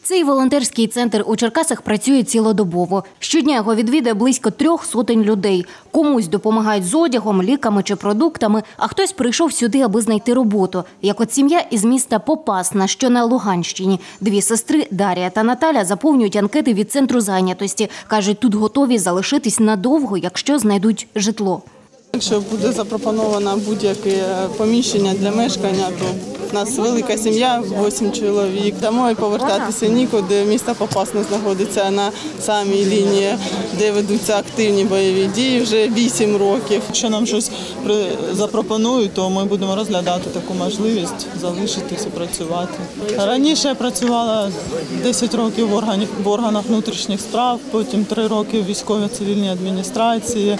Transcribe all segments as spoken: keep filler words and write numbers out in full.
Цей волонтерський центр у Черкасах працює цілодобово. Щодня його відвідує близько трьох сотень людей. Комусь допомагають з одягом, ліками чи продуктами, а хтось прийшов сюди, аби знайти роботу. Як от сім'я із міста Попасна, що на Луганщині. Дві сестри Дар'я та Наталя заповнюють анкети від центру зайнятості. Кажуть, тут готові залишитись надовго, якщо знайдуть житло. Якщо буде запропоновано будь-яке поміщення для мешкання, то у нас велика сім'я, вісім чоловік. Домой повертатися нікуди. Місто Попасна знаходиться на самій лінії, де ведуться активні бойові дії вже вісім років. Якщо нам щось запропонують, то ми будемо розглядати таку можливість залишитися, працювати. Раніше я працювала десять років в органах, в органах внутрішніх справ, потім три роки в військово-цивільній адміністрації,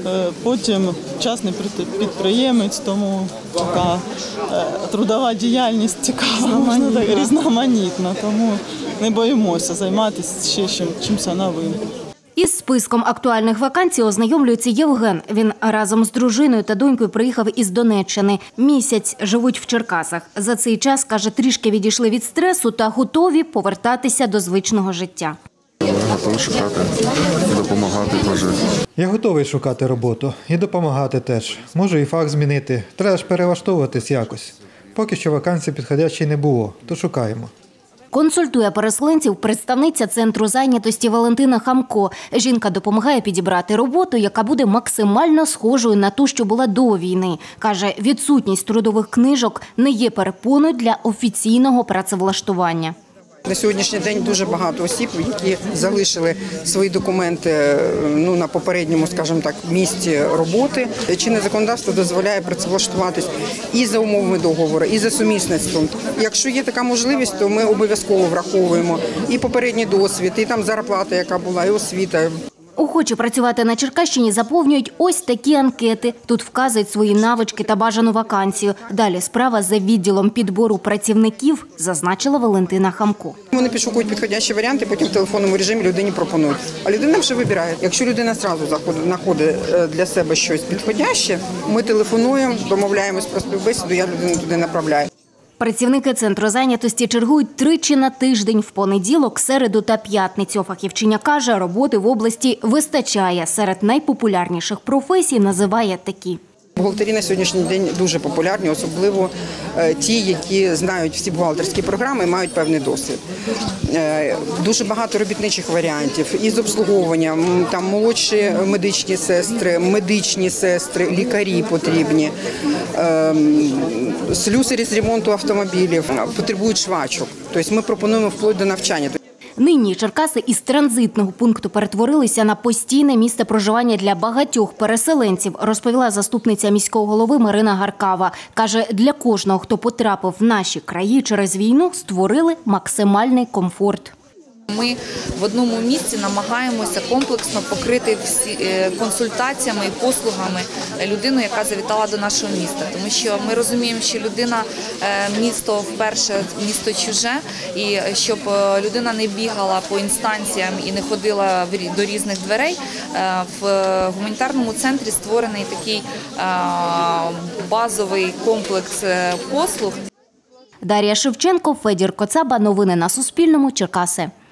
потім частний підприємець, тому така трудова діяльність цікава, різноманітна, тому не боїмося займатися ще чим, чимось новим. Із списком актуальних вакансій ознайомлюється Євген. Він разом з дружиною та донькою приїхав із Донеччини. Місяць живуть в Черкасах. За цей час, каже, трішки відійшли від стресу та готові повертатися до звичного життя. Я готовий шукати і допомагати теж. Я готовий шукати роботу і допомагати теж. Можу і фах змінити. Треба ж перелаштовуватись якось. Поки що вакансій підходящої не було, то шукаємо. Консультує переселенців представниця центру зайнятості Валентина Хамко. Жінка допомагає підібрати роботу, яка буде максимально схожою на ту, що була до війни. Каже, відсутність трудових книжок не є перепоною для офіційного працевлаштування. На сьогоднішній день дуже багато осіб, які залишили свої документи ну, на попередньому, скажімо так, місці роботи. Чинне законодавство дозволяє працевлаштуватись і за умовами договору, і за сумісництвом. Якщо є така можливість, то ми обов'язково враховуємо і попередній досвід, і там зарплата, яка була, і освіта. Охочі працювати на Черкащині заповнюють ось такі анкети. Тут вказують свої навички та бажану вакансію. Далі справа за відділом підбору працівників, зазначила Валентина Хамко. Вони підшукують підходящі варіанти, потім в телефонному режимі людині пропонують. А людина вже вибирає. Якщо людина одразу знаходить для себе щось підходяще, ми телефонуємо, домовляємось про співбесіду, я людину туди направляю. Працівники центру зайнятості чергують тричі на тиждень – в понеділок, середу та п'ятницю. Фахівчиня каже, роботи в області вистачає. Серед найпопулярніших професій називає такі. Бухгалтері на сьогоднішній день дуже популярні, особливо ті, які знають всі бухгалтерські програми і мають певний досвід. Дуже багато робітничих варіантів із обслуговування, там молодші медичні сестри, медичні сестри, лікарі потрібні, слюсарі з ремонту автомобілів, потребують швачок. Тобто ми пропонуємо вплоть до навчання. Нині Черкаси із транзитного пункту перетворилися на постійне місце проживання для багатьох переселенців, розповіла заступниця міського голови Марина Гаркава. Каже, для кожного, хто потрапив в наші краї через війну, створили максимальний комфорт. Ми в одному місці намагаємося комплексно покрити всі консультаціями і послугами людину, яка завітала до нашого міста. Тому що ми розуміємо, що людина, місто вперше, місто чуже, і щоб людина не бігала по інстанціям і не ходила до різних дверей, в гуманітарному центрі створений такий базовий комплекс послуг. Дар'я Шевченко, Федір Коцаба. Новини на Суспільному. Черкаси.